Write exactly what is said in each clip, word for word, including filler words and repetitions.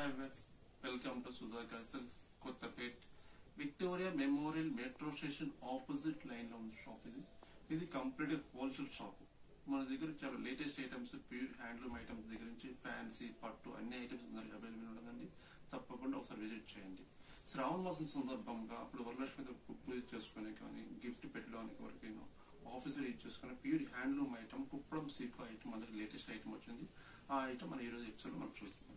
Hi viewers, welcome to Sudhakar Silks, Kottapet. Victoria Memorial Metro Station opposite line on the shop. This is complete wholesale shop. మన దగ్గర చాలా latest items, pure handloom items దగ్గర నుంచి fancy, పట్టు అన్ని items available ఉంటుందండి. తప్పకుండా ఒకసారి విజిట్ చేయండి. శ్రావణ మాసం సందర్భంగా అప్పుడు వరలక్ష్మి పూజ చేసుకునే కానీ గిఫ్ట్ పెట్టడానికి వరకైనా ఆఫీసర్ యూజ్ చేసుకునే ప్యూర్ హ్యాండ్లూమ్ ఐటమ్ కుప్పడం సీకో ఐటమ్ మన దగ్గర లేటెస్ట్ ఐటమ్ వచ్చింది. ఆ ఐటమ్ మన ఈరోజు ఎపిసోడ్ మనం చూస్తున్నాం.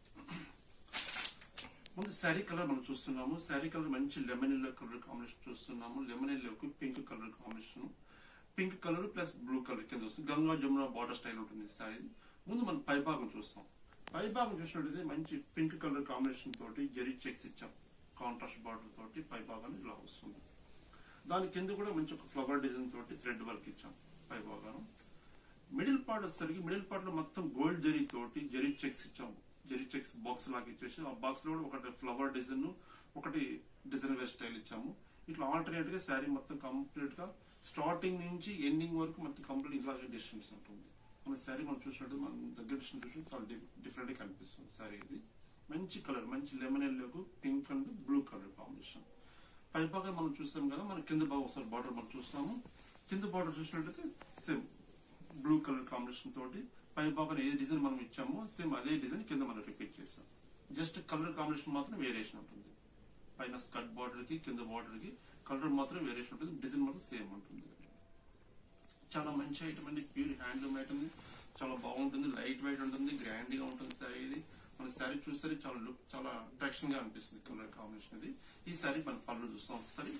ముందు శారీ కలర్ మనం చూస్తున్నాము. శారీ కలర్ మంచి లెమన్ ఎల్లో కలర్ కాంబినేషన్ చూస్తున్నాము. లెమన్ ఎల్లోకి pink colour combination, pink colour plus blue colour కింద వస్తుంది. గంగా జమున బార్డర్ స్టైల్ ఉంటుంది శారీ. ముందు మనం పై భాగం చూస్తాం. పై భాగం చూసినట్టయితే మంచి పింక్ కలర్ కాంబినేషన్ తోటి జరీ చెక్స్ ఇచ్చాం. కాంట్రాస్ట్ బార్డర్ తోటి పై భాగాన్ని ఇలా వస్తుంది. దాని కింద కూడా మంచి ఒక ఫ్లవర్ డిజైన్ తోటి థ్రెడ్ వర్క్ ఇచ్చాం పై భాగం. మిడిల్ పార్ట్ వచ్చేసరికి మిడిల్ పార్ట్ లో మొత్తం గోల్డ్ జరీ తోటి జరీ చెక్స్ ఇచ్చాము. జరీ చెక్స్ బాక్స్ లాగా ఇచ్చేసి ఆ బాక్స్ లో కూడా ఒకటి ఫ్లవర్ డిజైన్, ఒకటి డిజైన్ వేర్ స్టైల్ ఇచ్చాము. ఇట్లా ఆల్టర్నేట్ గా శారీ మొత్తం కంప్లీట్ గా స్టార్టింగ్ నుంచి ఎండింగ్ వరకు మొత్తం కంప్లీట్ ఇలాగే డిస్టెన్స్ ఉంటుంది. మన శారీ మనం చూసినట్టు మన దగ్గర డిస్టెన్స్ చూసి చాలా డిఫరెంట్ గా కనిపిస్తుంది. శారీ ఇది మంచి కలర్, మంచి లెమన్ ఎల్లోకు pink and blue colour combination. పై భాగం మనం చూస్తాం కదా, మన కింద భాగం ఒకసారి బార్డర్ మనం చూస్తాము. కింద బార్డర్ చూసినట్టయితే సేమ్ బ్లూ కలర్ కాంబినేషన్ తోటి పై భాగం ఏ డిజైన్ మనం ఇచ్చామో సేమ్ అదే డిజైన్ కింద మనం రిపీట్ చేస్తాం. జస్ట్ కలర్ కాంబినేషన్ మాత్రం వేరియేషన్ ఉంటుంది. పైన స్కర్ట్ బార్డర్ కి కింద బార్డర్ కి కలర్ మాత్రం వేరియేషన్ ఉంటుంది. డిజైన్ మాత్రం సేమ్ ఉంటుంది. చాలా మంచి ఐటమ్ అండి, ప్యూర్ హ్యాండ్లూమ్ ఐటమ్. చాలా బాగుంటుంది, లైట్ వెయిట్ ఉంటుంది, గ్రాండ్ గా ఉంటుంది శారీ ఇది. మన శారీ చూస్తే చాలా లుక్ చాలా అట్రాక్షన్ గా అనిపిస్తుంది కలర్ కాంబినేషన్ ఇది. ఈ శారీ మన పళ్ళు చూస్తాం ఒకసారి.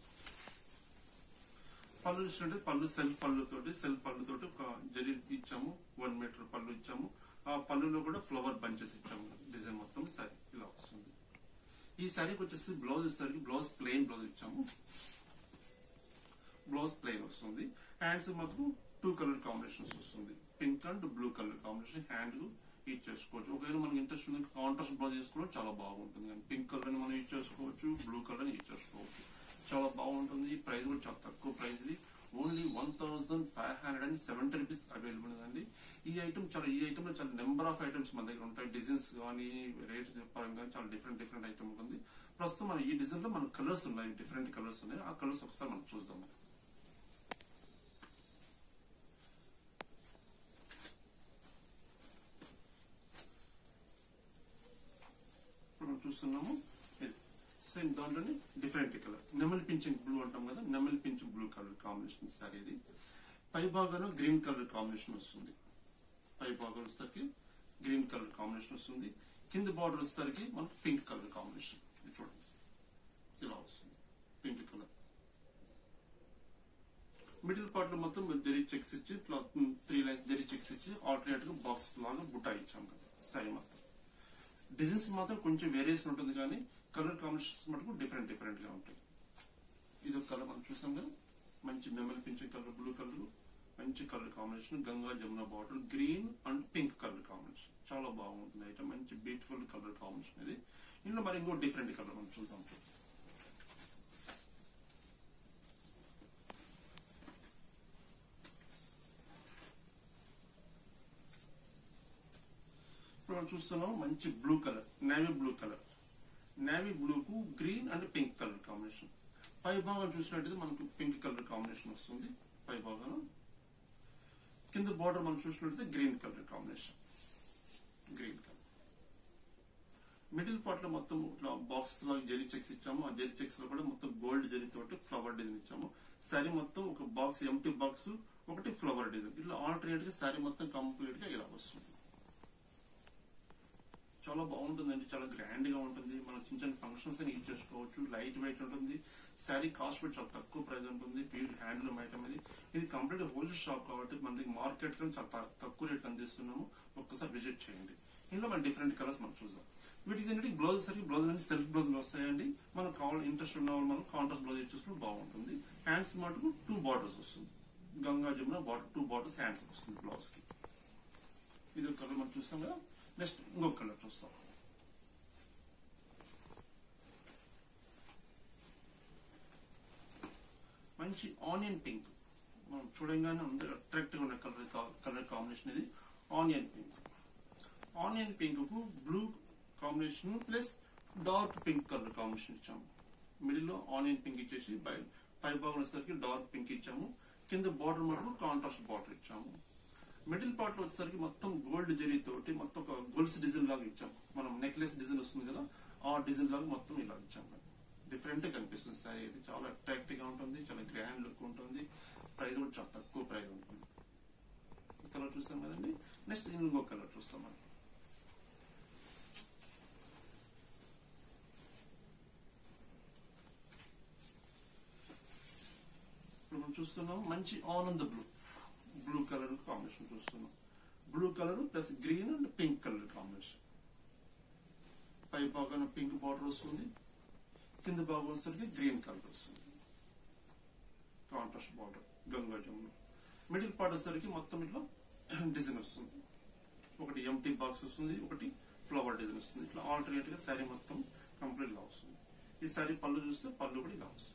పళ్ళు చూసినట్టు పళ్ళు సెల్ఫ్ పళ్ళు తోటి సెల్ఫ్ పళ్ళు తోటి ఒక జరీ ఇచ్చాము. వన్ మీటర్ పళ్ళు ఇచ్చాము. ఆ పళ్ళులో కూడా ఫ్లవర్ బంచెస్ ఇచ్చాము. డిజైన్ మొత్తం శారీ ఇలా వస్తుంది. ఈ శారీకి వచ్చేసి బ్లౌజ్ వచ్చేసరికి బ్లౌజ్ ప్లెయిన్ బ్లౌజ్ ఇచ్చాము. బ్లౌజ్ ప్లెయిన్ వస్తుంది. హ్యాండ్స్ మాత్రం టూ కలర్ కాంబినేషన్స్ వస్తుంది. Pink and blue colour combination hand use చేసుకోవచ్చు. ఒకవేళ మనకి ఇంట్రెస్ట్ ఉంది కాంట్రాస్ట్ బ్లౌజ్ చేసుకోవడం చాలా బాగుంటుంది. కానీ పింక్ కలర్ మనం యూజ్ చేసుకోవచ్చు, బ్లూ కలర్ యూజ్ చేసుకోవచ్చు. చాలా బాగుంటుంది. ప్రైస్ కూడా చాలా తక్కువ ప్రైస్ ఇది. Only one thousand five hundred and seventy rupees available ఉందండి. ఈ ఐటమ్ చాలా ఈ ఐటమ్ లో చాలా నెంబర్ ఆఫ్ ఐటమ్స్ మన దగ్గర ఉంటాయి. డిజైన్స్ కానీ రేట్స్ పరంగా చాలా డిఫరెంట్ డిఫరెంట్ ఐటమ్ ఉంటుంది. ప్రస్తుతం మన ఈ డిజైన్ లో మన కలర్స్ ఉన్నాయి, డిఫరెంట్ కలర్స్ ఉన్నాయి. ఆ కలర్స్ ఒకసారి మనం చూద్దాం. మనం చూస్తున్నాము సేమ్ దాంట్లోనే డిఫరెంట్ కలర్ నెమలి పింఛింగ్ బ్లూ అంటాం కదా, నెమలి పింఛింగ్ బ్లూ కలర్ కాంబినేషన్ సారీ ఇది. పై భాగంలో గ్రీన్ కలర్ కాంబినేషన్ వస్తుంది. పై భాగం వచ్చేసరికి గ్రీన్ కలర్ కాంబినేషన్ వస్తుంది. కింద బార్డర్ వచ్చేసరికి మనకు పింక్ కలర్ కాంబినేషన్ చూడండి ఇలా వస్తుంది. పింక్ కలర్ మిడిల్ పార్ట్ లో మొత్తం జరీ చెక్స్ ఇచ్చి త్రీ లైన్ జరీ చెక్స్ ఇచ్చి ఆల్టర్నేట్ గా బాక్స్ లాగా బుట్టా ఇచ్చాం కదా సారీ మొత్తం. డిజైన్స్ మాత్రం కొంచెం వేరియేషన్ ఉంటుంది కానీ కలర్ కాంబినేషన్స్ మటుకు డిఫరెంట్ డిఫరెంట్ గా ఉంటాయి. ఇది ఒక కలర్ మనం చూసాం కదా, మంచి నెమలి పింఛింగ్ కలర్ బ్లూ కలర్, మంచి colour combination. Ganga Jamuna border green and pink colour combination చాలా బాగుంటుంది ఐటమ్. మంచి బ్యూటిఫుల్ కలర్ కాంబినేషన్ ఇది. ఇందులో మరి ఇంకో డిఫరెంట్ కలర్ మనం చూసాం. ఇప్పుడు మనం చూస్తున్నాం మంచి blue colour, navy blue colour. Navy blue కు green and pink colour combination. పై భాగం చూసినట్టయితే మనకు పింక్ కలర్ కాంబినేషన్ వస్తుంది. పై భాగం కింద బార్డర్ మనం చూసినట్టయితే green colour combination, green colour. Middle part లో మొత్తం ఇట్లా బాక్స్ లో జరీ చెక్స్ ఇచ్చాము. ఆ జరీ చెక్స్ లో కూడా మొత్తం గోల్డ్ జరీ తోటి ఫ్లవర్ డిజైన్ ఇచ్చాము. శారీ మొత్తం ఒక బాక్స్ ఎంటీ బాక్స్, ఒకటి ఫ్లవర్ డిజైన్. ఇట్లా ఆల్టర్నేట్ గా శారీ మొత్తం కంప్లీట్ గా ఇలా వస్తుంది. చాలా బాగుంటుందండి, చాలా గ్రాండ్ గా ఉంటుంది. మనం చిన్న చిన్న ఫంక్షన్స్ అని యూజ్ చేసుకోవచ్చు. లైట్ వెయిట్ ఉంటుంది. శారీ కాస్ట్ కూడా చాలా తక్కువ ప్రైస్ ఉంటుంది. ప్యూర్ హ్యాండ్లూమ్ ఐటమ్ ఇది. ఇది కంప్లీట్ హోల్సేల్ షాప్ కాబట్టి మన దగ్గర మార్కెట్ లో చాలా తక్కువ రేట్ అందిస్తున్నాము. ఒక్కసారి విజిట్ చేయండి. ఇందులో మన డిఫరెంట్ కలర్స్ మనం చూద్దాం. వీటికి ఏంటంటే బ్లౌజ్ సరికి బ్లౌజ్ అనేది సెల్ఫ్ బ్లౌజ్ వస్తాయండి. మనకు కావాలి ఇంట్రెస్ట్ ఉన్న వాళ్ళు మనం కాంట్రాస్ట్ బ్లౌజ్ యూజ్ చేసుకుంటే బాగుంటుంది. హ్యాండ్స్ మటుకు టూ బార్డర్స్ వస్తుంది. Ganga Jamuna border two borders hands వస్తుంది బ్లౌజ్ కి. ఇది ఒక కలర్ మనం చూస్తాం కదా. నెక్స్ట్ ఇంకొక కలర్ చూస్తాం. మంచి ఆనియన్ పింక్, మనం చూడంగానే అందరూ అట్రాక్టివ్ ఉన్న కలర్ కలర్ కాంబినేషన్ ఇది. ఆనియన్ పింక్, ఆనియన్ పింక్ కు blue combination plus dark pink colour combination ఇచ్చాము. మిడిల్ లో ఆనియన్ పింక్ ఇచ్చేసి పై పై భాగం వచ్చేసరికి డార్క్ పింక్ ఇచ్చాము. కింద బార్డర్ మటుకు కాంట్రాస్ట్ బార్డర్ ఇచ్చాము. మిడిల్ పార్ట్ లో వచ్చేసరికి మొత్తం గోల్డ్ జరీ తోటి మొత్తం ఒక గొలుసు డిజైన్ లాగా ఇచ్చాము. మనం నెక్లెస్ డిజైన్ వస్తుంది కదా, ఆ డిజైన్ లాగా మొత్తం ఇలా ఇచ్చాము. డిఫరెంట్ గా కనిపిస్తుంది సారీ. ఇది చాలా అట్రాక్టివ్ గా ఉంటుంది, చాలా గ్రాండ్ లుక్ ఉంటుంది. ప్రైస్ కూడా చాలా తక్కువ ప్రైస్ ఉంటుంది. కలర్ చూస్తాం కదండి. నెక్స్ట్ ఇంకో కలర్ చూస్తాం మనం. ఇప్పుడు మనం చూస్తున్నాం మంచి Ananda blue blue colour combination చూస్తున్నాం. Blue colour plus green and pink colour combination. పై భాగాన పింక్ బార్డర్ వస్తుంది, కింద భాగం వచ్చేసరికి గ్రీన్ కలర్ వస్తుంది, contrast border Ganga Jamuna. Middle part వచ్చేసరికి మొత్తం ఇట్లా డిజైన్ వస్తుంది. ఒకటి ఎంటీ బాక్స్ వస్తుంది, ఒకటి ఫ్లవర్ డిజైన్ వస్తుంది. ఇట్లా ఆల్టర్నేట్ గా శారీ మొత్తం కంప్లీట్ గా వస్తుంది. ఈ శారీ పళ్ళు చూస్తే పళ్ళు కూడా ఇలా వస్తుంది.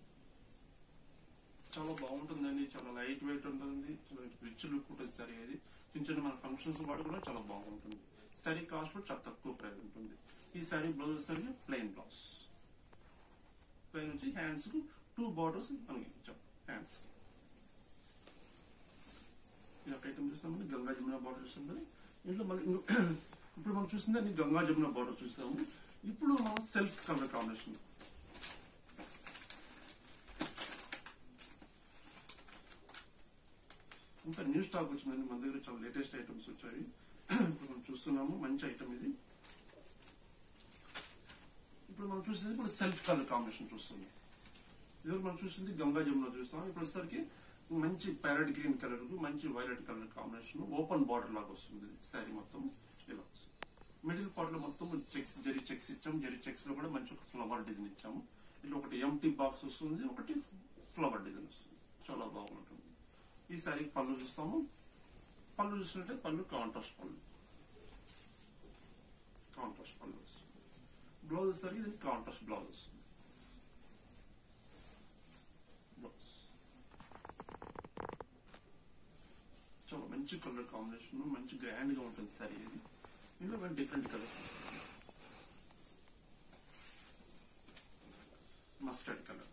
చాలా బాగుంటుందండి, చాలా లైట్ వెయిట్ ఉంటుంది, చాలా రిచ్ లుక్ ఉంటుంది శారీ. అది చిన్న చిన్న మన ఫంక్షన్స్ వాడు కూడా చాలా బాగుంటుంది. శారీ కాస్ట్ కూడా చాలా తక్కువ ప్రైస్ ఉంటుంది. ఈ శారీ బ్లౌజ్ వచ్చేసరికి ప్లెయిన్ బ్లౌజ్. ప్లెయిన్ వచ్చి హ్యాండ్స్ కు టూ బార్డర్స్ మనకి ఇచ్చాం. హ్యాండ్స్ కి ఇలా ఐటమ్ చూస్తామండి. గంగా జమున బార్డర్ చూస్తుంది. ఇంట్లో మళ్ళీ ఇప్పుడు మనం చూసింది అన్ని గంగా జమున బార్డర్ చూసాము. ఇప్పుడు మనం సెల్ఫ్ కలర్ కాంబినేషన్. అంతా న్యూ స్టాక్ వచ్చిందండి మన దగ్గర, చాలా లేటెస్ట్ ఐటమ్స్ వచ్చాయి. ఇప్పుడు మనం చూస్తున్నాము మంచి ఐటమ్ ఇది. ఇప్పుడు మనం చూసింది ఇప్పుడు సెల్ఫ్ కలర్ కాంబినేషన్ చూస్తున్నాం. ఇది మనం చూసింది గంగా జమున చూస్తాం. ఇప్పుడు వచ్చేసరికి మంచి ప్యారెట్ గ్రీన్ కలర్ కు మంచి violet colour combination open border లాగా వస్తుంది. శారీ మొత్తం ఇలా వస్తుంది. మిడిల్ పార్ట్ లో మొత్తం చెక్స్ జరీ చెక్స్ ఇచ్చాము. జరీ చెక్స్ లో కూడా మంచి ఒక ఫ్లవర్ డిజైన్ ఇచ్చాము. ఇట్లా ఒకటి ఎంటీ బాక్స్ వస్తుంది, ఒకటి ఫ్లవర్ డిజైన్ వస్తుంది. చాలా బాగుంటుంది. ఈ శారీ పళ్ళు చూస్తాము. పళ్ళు చూసినట్టే పళ్ళు కాంట్రాస్ట్ పళ్ళు, కాంట్రాస్ట్ పళ్ళు వస్తుంది. బ్లౌజ్ వచ్చేసరికి దీనికి కాంట్రాస్ట్ బ్లౌజ్ వస్తుంది. బ్లౌజ్ చాలా మంచి కలర్ కాంబినేషన్, మంచి గ్రాండ్ గా ఉంటుంది శారీ. ఇది ఇందులో మేము డిఫరెంట్ కలర్స్ వస్తుంది. మస్టర్డ్ కలర్,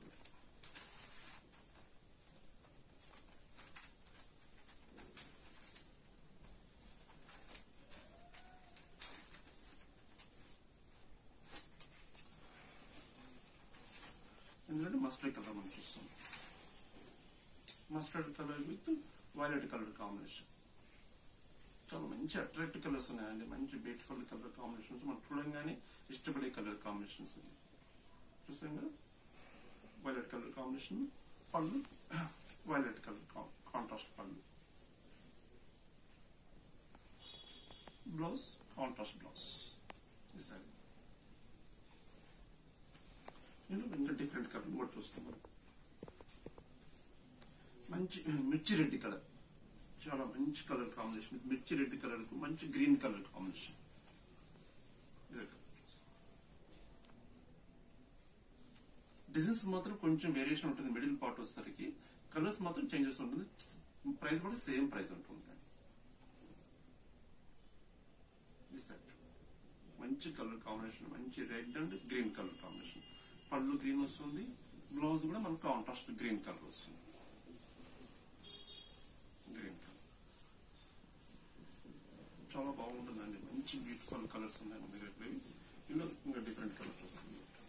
ఎందుకంటే మస్టర్డ్ కలర్ మనం చూస్తాం. Mustard colour with violet colour combination. చాలా మంచి అట్రాక్టివ్ కలర్స్ ఉన్నాయండి. మంచి బ్యూటిఫుల్ కలర్ కాంబినేషన్స్. మనం చూడంగానే ఇష్టపడే కలర్ కాంబినేషన్స్ చూసాం కదా. వైలెట్ కలర్ కాంబినేషన్, పళ్ళు వైలెట్ కలర్ కాంట్రాస్ట్ పళ్ళు, బ్లౌజ్ కాంట్రాస్ట్ బ్లౌజ్. ఇంకా డిఫరెంట్ కలర్ కూడా చూస్తాం. మంచి మిర్చి రెడ్ కలర్, చాలా మంచి కలర్ కాంబినేషన్. మిర్చి రెడ్ కలర్ కు మంచి గ్రీన్ కలర్ కాంబినేషన్. డిజైన్స్ మాత్రం కొంచెం వేరియేషన్ ఉంటుంది. మిడిల్ పార్ట్ వచ్చేసరికి కలర్స్ మాత్రం చేంజెస్ ఉంటుంది. ప్రైస్ కూడా సేమ్ ప్రైస్ ఉంటుంది. మంచి కలర్ కాంబినేషన్, మంచి red and green colour combination. పళ్ళు గ్రీన్ వస్తుంది, బ్లౌజ్ కూడా మనకు కాంట్రాస్ట్ గ్రీన్ కలర్ వస్తుంది. గ్రీన్ కలర్ చాలా బాగుంటుందండి. మంచి బ్యూటిఫుల్ కలర్స్ ఉన్నాయి మన దగ్గర. ఇందులో ఇంకా డిఫరెంట్ కలర్స్ వస్తుంది.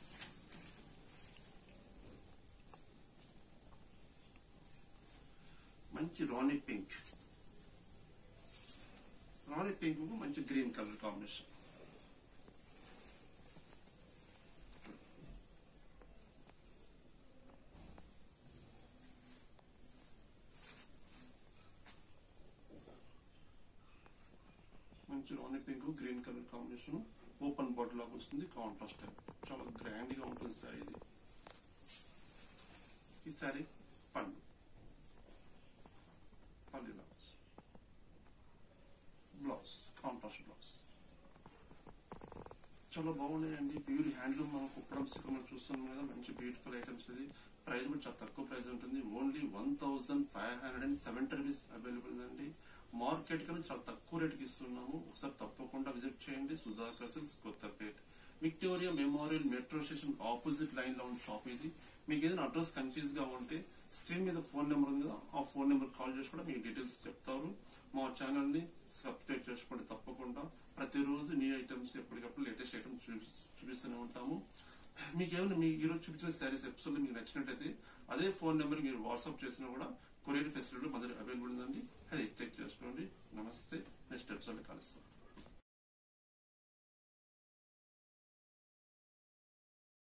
మంచి రాణి పింక్, రాణి పింక్ మంచి గ్రీన్ కలర్ కాంబినేషన్. మంచి rani pink green colour combination. Open bottle లాగా వస్తుంది, కాంట్రాస్ట్ టైప్. చాలా గ్రాండ్ గా ఉంటుంది సారీ ఇది. ఈ సారీ పళ్ళు పళ్ళు బ్లౌజ్ కాంట్రాస్ట్ బ్లౌజ్. చాలా బాగున్నాయండి. ప్యూర్ హ్యాండ్లూమ్ మనం కుప్పడం సిక్కడం చూస్తున్నాం కదా. మంచి బ్యూటిఫుల్ ఐటమ్స్. ఇది ప్రైస్ కూడా చాలా తక్కువ ప్రైస్ ఉంటుంది. Only one thousand five hundred and seventy rupees available అండి. మార్కెట్ కన్నా చాలా తక్కువ రేటుకి ఇస్తున్నాము. ఒకసారి తప్పకుండా విజిట్ చేయండి. Sudhakar silks, Kothapet, Victoria Memorial metro station opposite line లో ఉన్న షాప్ ఇది. మీకు ఏదైనా అడ్రస్ కన్ఫ్యూజ్ గా ఉంటే స్క్రీన్ మీద ఫోన్ నెంబర్ ఉంది కదా, ఆ ఫోన్ నెంబర్ కాల్ చేసి కూడా మీకు డీటెయిల్స్ చెప్తారు. మా ఛానల్ ని సబ్స్క్రైబ్ చేసుకోండి తప్పకుండా. ప్రతిరోజు న్యూ ఐటమ్స్ ఎప్పటికప్పుడు లేటెస్ట్ ఐటమ్స్ చూపిస్తూనే ఉంటాము. మీకు ఏమైనా మీ ఈరోజు చూపించిన శారీస్ ఎపిసోడ్ మీకు నచ్చినట్లయితే అదే ఫోన్ నెంబర్ మీరు వాట్సాప్ చేసినా కూడా కొరియర్ ఫెసిలిటీ మన దగ్గర అవైలబుల్ ఉందండి. అది చెక్ చేసుకోండి. నమస్తే, నెక్స్ట్ ఎపిసోడ్ కలుస్తాం.